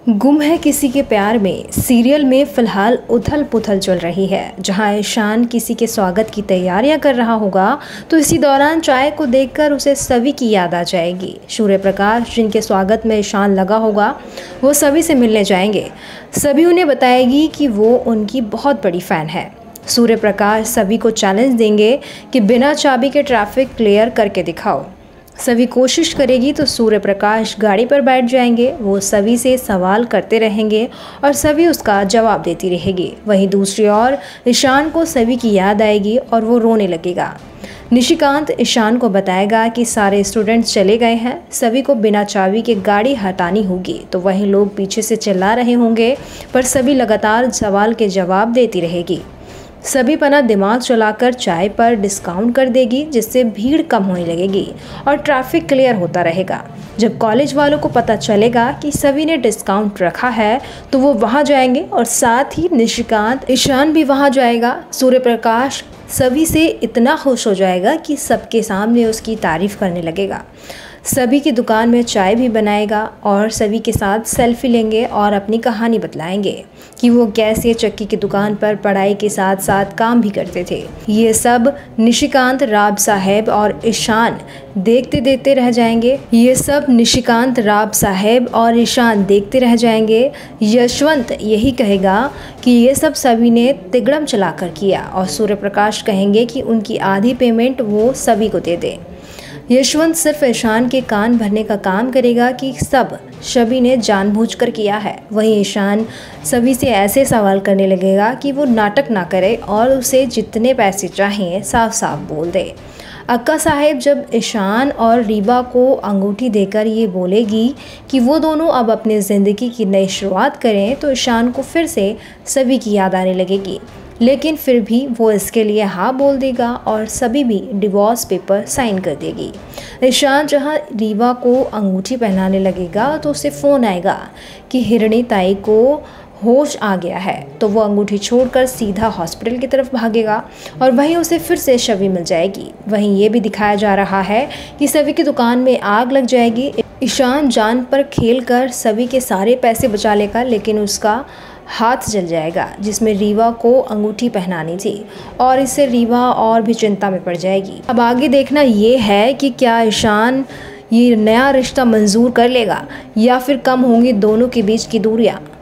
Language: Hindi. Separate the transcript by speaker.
Speaker 1: गुम है किसी के प्यार में सीरियल में फिलहाल उथल पुथल चल रही है। जहां ईशान किसी के स्वागत की तैयारियां कर रहा होगा तो इसी दौरान चाय को देखकर उसे सभी की याद आ जाएगी। सूर्य प्रकाश जिनके स्वागत में ईशान लगा होगा वो सभी से मिलने जाएंगे। सभी उन्हें बताएगी कि वो उनकी बहुत बड़ी फ़ैन है। सूर्य प्रकाश सभी को चैलेंज देंगे कि बिना चाबी के ट्रैफिक क्लियर करके दिखाओ। सभी कोशिश करेगी तो सूर्य प्रकाश गाड़ी पर बैठ जाएंगे। वो सभी से सवाल करते रहेंगे और सभी उसका जवाब देती रहेगी। वहीं दूसरी ओर ईशान को सभी की याद आएगी और वो रोने लगेगा। निशिकांत ईशान को बताएगा कि सारे स्टूडेंट्स चले गए हैं, सभी को बिना चाबी के गाड़ी हटानी होगी। तो वहीं लोग पीछे से चिल्ला रहे होंगे पर सभी लगातार सवाल के जवाब देती रहेगी। सभी पना दिमाग चलाकर चाय पर डिस्काउंट कर देगी जिससे भीड़ कम होने लगेगी और ट्रैफिक क्लियर होता रहेगा। जब कॉलेज वालों को पता चलेगा कि सभी ने डिस्काउंट रखा है तो वो वहाँ जाएंगे और साथ ही निशिकांत ईशान भी वहाँ जाएगा। सूर्य प्रकाश सभी से इतना खुश हो जाएगा कि सबके सामने उसकी तारीफ करने लगेगा। सभी की दुकान में चाय भी बनाएगा और सभी के साथ सेल्फी लेंगे और अपनी कहानी बतलाएंगे कि वो कैसे चक्की की दुकान पर पढ़ाई के साथ साथ काम भी करते थे। ये सब निशिकांत, राब साहेब और ईशान देखते रह जाएंगे। यशवंत यही कहेगा कि ये सब सभी ने तिगड़म चलाकर किया और सूर्य प्रकाश कहेंगे कि उनकी आधी पेमेंट वो सभी को दे दे। यशवंत सिर्फ ईशान के कान भरने का काम करेगा कि सब सभी ने जानबूझकर किया है। वहीं ईशान सभी से ऐसे सवाल करने लगेगा कि वो नाटक ना करे और उसे जितने पैसे चाहिए साफ साफ बोल दे। अक्का साहेब जब ईशान और रीबा को अंगूठी देकर ये बोलेगी कि वो दोनों अब अपनी ज़िंदगी की नई शुरुआत करें तो ईशान को फिर से सभी की याद आने लगेगी, लेकिन फिर भी वो इसके लिए हाँ बोल देगा और सभी भी डिवोर्स पेपर साइन कर देगी। ईशान जहाँ रीवा को अंगूठी पहनाने लगेगा तो उसे फ़ोन आएगा कि हिरणी ताई को होश आ गया है। तो वो अंगूठी छोड़कर सीधा हॉस्पिटल की तरफ भागेगा और वहीं उसे फिर से शवि मिल जाएगी। वहीं ये भी दिखाया जा रहा है कि सभी की दुकान में आग लग जाएगी। ईशान जान पर खेल कर सभी के सारे पैसे बचा लेगा, लेकिन उसका हाथ जल जाएगा जिसमें रीवा को अंगूठी पहनानी थी और इससे रीवा और भी चिंता में पड़ जाएगी। अब आगे देखना ये है कि क्या ईशान ये नया रिश्ता मंजूर कर लेगा या फिर कम होंगी दोनों के बीच की दूरियां।